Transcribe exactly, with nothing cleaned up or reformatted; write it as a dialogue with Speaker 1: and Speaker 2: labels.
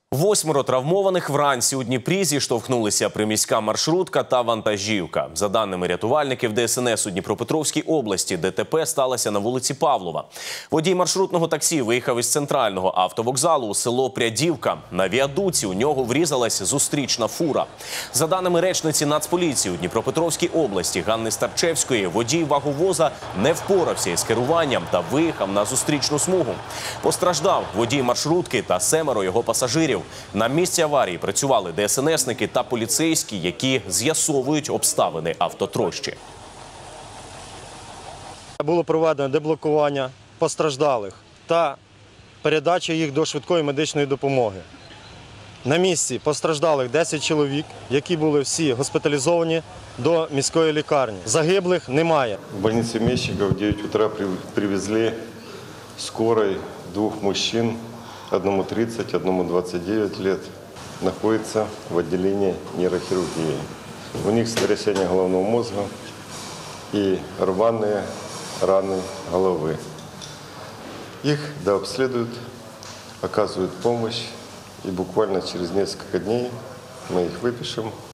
Speaker 1: Восьмеро травмованих вранці у Дніпрі зіштовхнулися приміська маршрутка та вантажівка. За даними рятувальників Де Ес Ен Ес у Дніпропетровській області, Де Те Пе сталося на вулиці Павлова. Водій маршрутного таксі виїхав із центрального автовокзалу у село Прядівка. На віадуці у нього врізалась зустрічна фура. За даними речниці Нацполіції у Дніпропетровській області Ганни Старчевської, водій ваговоза не впорався із керуванням та виїхав на зустрічну смугу. Постраждав водій маршрутки та семеро його пасажирів. На місці аварії працювали Де Ес Ен Есники та поліцейські, які з'ясовують обставини автотрощі.
Speaker 2: Було проведено деблокування постраждалих та передача їх до швидкої медичної допомоги. На місці постраждалих десять чоловік, які були всі госпіталізовані до міської лікарні. Загиблих немає.
Speaker 3: В больнице Мещиков в девять утра привезли скорой двух мужчин. Одному тридцать, одному двадцать девять лет, находится в отделении нейрохирургии. У них сотрясение головного мозга и рваные раны головы. Их дообследуют, оказывают помощь, и буквально через несколько дней мы их выпишем